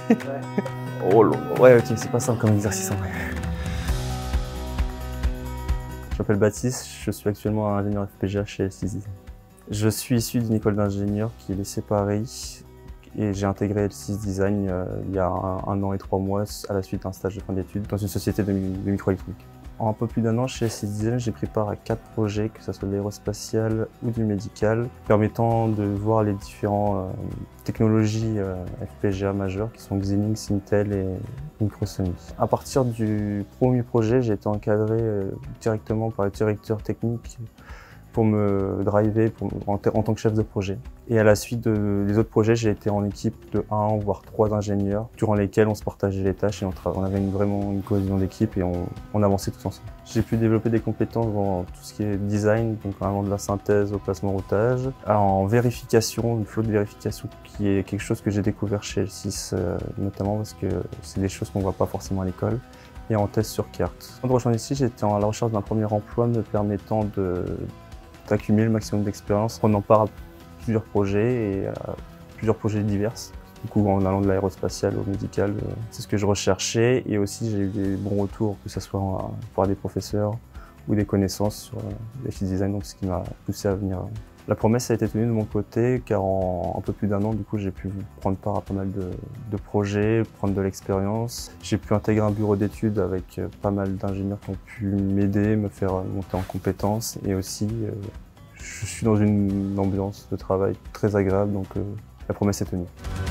Oh là là. Ouais, ok, c'est pas simple comme exercice en vrai. Je m'appelle Baptiste, je suis actuellement ingénieur FPGA chez L6 Design. Je suis issu d'une école d'ingénieur qui est laissée Paris et j'ai intégré L6 Design il y a un an et 3 mois à la suite d'un stage de fin d'études dans une société de microélectronique. En un peu plus d'un an chez L6 Design, j'ai pris part à 4 projets, que ce soit de l'aérospatial ou du médical, permettant de voir les différentes technologies FPGA majeures qui sont Xilinx, Intel et Microsemi. À partir du premier projet, j'ai été encadré directement par le directeur technique pour me driver en tant que chef de projet. Et à la suite des autres projets, j'ai été en équipe de 1 voire 3 ingénieurs, durant lesquels on se partageait les tâches et on avait vraiment une cohésion d'équipe et on avançait tous ensemble. J'ai pu développer des compétences dans tout ce qui est design, donc vraiment de la synthèse au placement-routage, en vérification, une flow de vérification qui est quelque chose que j'ai découvert chez L6, notamment parce que c'est des choses qu'on ne voit pas forcément à l'école, et en test sur carte. Quand je rejoins ici, j'étais à la recherche d'un premier emploi me permettant d'accumuler le maximum d'expérience, prenant part à plusieurs projets et à plusieurs projets divers. Du coup, en allant de l'aérospatial au médical, c'est ce que je recherchais. Et aussi, j'ai eu des bons retours, que ce soit par des professeurs ou des connaissances sur L6 Design, donc ce qui m'a poussé à venir. La promesse a été tenue de mon côté, car en un peu plus d'un an, du coup, j'ai pu prendre part à pas mal de projets, prendre de l'expérience. J'ai pu intégrer un bureau d'études avec pas mal d'ingénieurs qui ont pu m'aider, me faire monter en compétences. Et aussi, je suis dans une ambiance de travail très agréable, donc la promesse est tenue.